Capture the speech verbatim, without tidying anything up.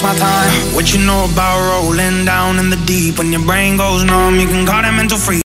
waste my time. What you know about rolling down in the deep? When your brain goes numb, you can call that mental freeze.